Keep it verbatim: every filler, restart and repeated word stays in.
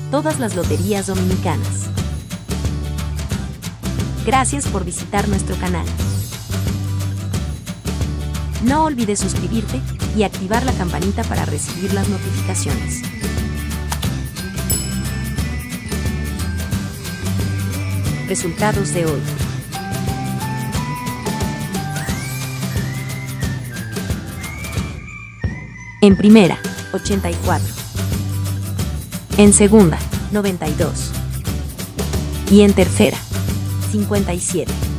todas las loterías dominicanas. Gracias por visitar nuestro canal. No olvides suscribirte y activar la campanita para recibir las notificaciones. Resultados de hoy. En primera, ochenta y cuatro. En segunda, noventa y dos. Y en tercera, cincuenta y siete.